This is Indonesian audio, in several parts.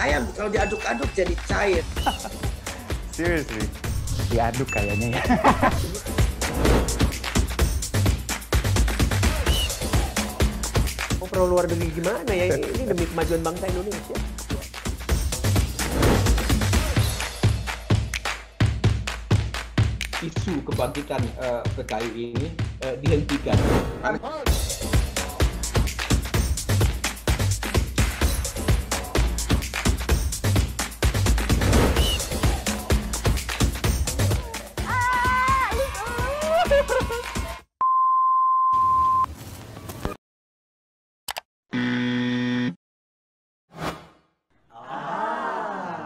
ayam kalau diaduk-aduk jadi cair. Seriously? Diaduk kayaknya ya. Perlu luar negeri gimana ya? Ini demi kemajuan bangsa Indonesia. Isu kebangkitan PKI ini dihentikan.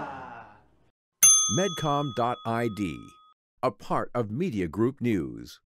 Medcom.id, a part of Media Group News.